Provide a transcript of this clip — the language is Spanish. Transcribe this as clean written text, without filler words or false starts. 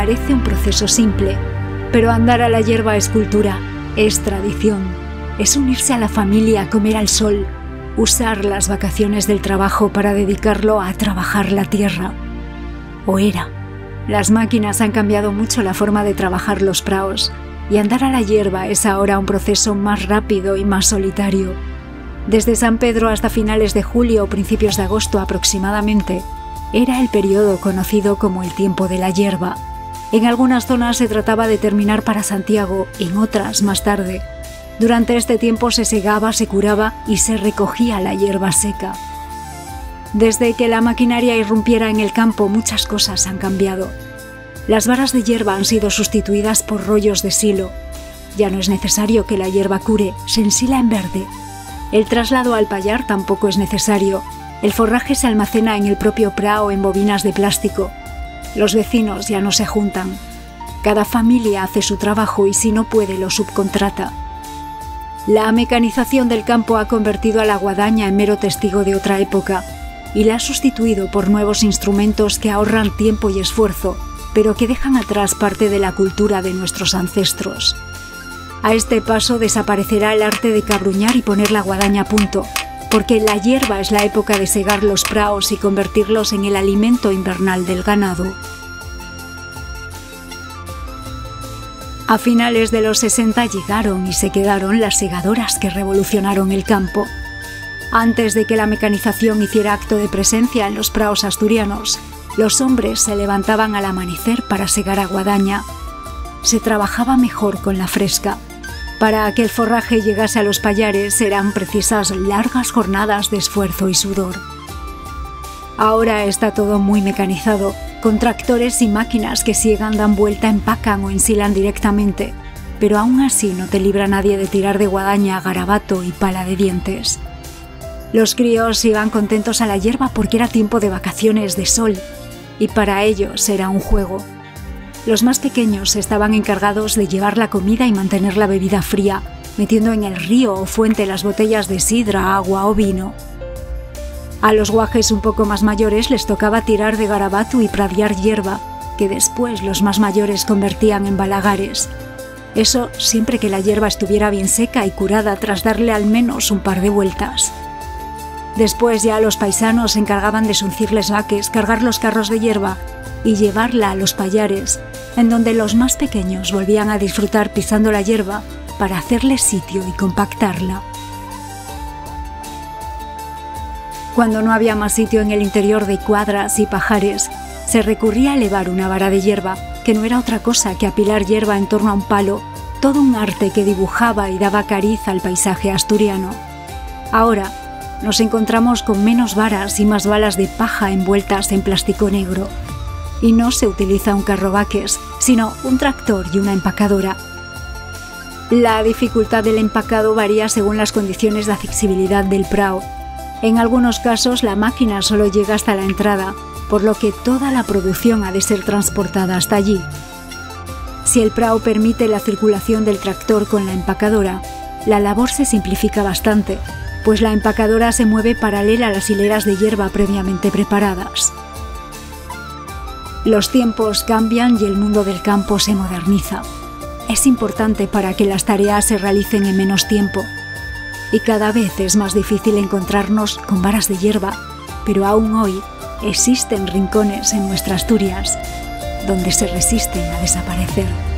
parece un proceso simple, pero andar a la hierba es cultura, es tradición, es unirse a la familia, comer al sol, usar las vacaciones del trabajo para dedicarlo a trabajar la tierra. O era. Las máquinas han cambiado mucho la forma de trabajar los praos, y andar a la hierba es ahora un proceso más rápido y más solitario. Desde San Pedro hasta finales de julio o principios de agosto aproximadamente, era el periodo conocido como el tiempo de la hierba. En algunas zonas se trataba de terminar para Santiago, en otras más tarde. Durante este tiempo se segaba, se curaba y se recogía la hierba seca. Desde que la maquinaria irrumpiera en el campo, muchas cosas han cambiado. Las varas de hierba han sido sustituidas por rollos de silo. Ya no es necesario que la hierba cure, se ensila en verde. El traslado al pallar tampoco es necesario. El forraje se almacena en el propio prao en bobinas de plástico. Los vecinos ya no se juntan. Cada familia hace su trabajo y si no puede lo subcontrata. La mecanización del campo ha convertido a la guadaña en mero testigo de otra época y la ha sustituido por nuevos instrumentos que ahorran tiempo y esfuerzo, pero que dejan atrás parte de la cultura de nuestros ancestros. A este paso desaparecerá el arte de cabruñar y poner la guadaña a punto, porque la hierba es la época de segar los praos y convertirlos en el alimento invernal del ganado. A finales de los 60 llegaron y se quedaron las segadoras que revolucionaron el campo. Antes de que la mecanización hiciera acto de presencia en los praos asturianos, los hombres se levantaban al amanecer para segar a guadaña. Se trabajaba mejor con la fresca. Para que el forraje llegase a los pallares eran precisas largas jornadas de esfuerzo y sudor. Ahora está todo muy mecanizado, con tractores y máquinas que siegan, dan vuelta, empacan o ensilan directamente, pero aún así no te libra nadie de tirar de guadaña, garabato y pala de dientes. Los críos iban contentos a la hierba porque era tiempo de vacaciones, de sol, y para ellos era un juego. Los más pequeños estaban encargados de llevar la comida y mantener la bebida fría, metiendo en el río o fuente las botellas de sidra, agua o vino. A los guajes un poco más mayores les tocaba tirar de garabato y pradear hierba, que después los más mayores convertían en balagares. Eso siempre que la hierba estuviera bien seca y curada tras darle al menos un par de vueltas. Después ya los paisanos se encargaban de suncirles vaques, cargar los carros de hierba y llevarla a los pallares, en donde los más pequeños volvían a disfrutar pisando la hierba para hacerle sitio y compactarla. Cuando no había más sitio en el interior de cuadras y pajares, se recurría a elevar una vara de hierba, que no era otra cosa que apilar hierba en torno a un palo, todo un arte que dibujaba y daba cariz al paisaje asturiano. Ahora nos encontramos con menos varas y más balas de paja envueltas en plástico negro. Y no se utiliza un carrovaques, sino un tractor y una empacadora. La dificultad del empacado varía según las condiciones de accesibilidad del prao. En algunos casos la máquina solo llega hasta la entrada, por lo que toda la producción ha de ser transportada hasta allí. Si el prao permite la circulación del tractor con la empacadora, la labor se simplifica bastante, pues la empacadora se mueve paralela a las hileras de hierba previamente preparadas. Los tiempos cambian y el mundo del campo se moderniza. Es importante para que las tareas se realicen en menos tiempo. Y cada vez es más difícil encontrarnos con varas de hierba, pero aún hoy existen rincones en nuestra Asturias donde se resisten a desaparecer.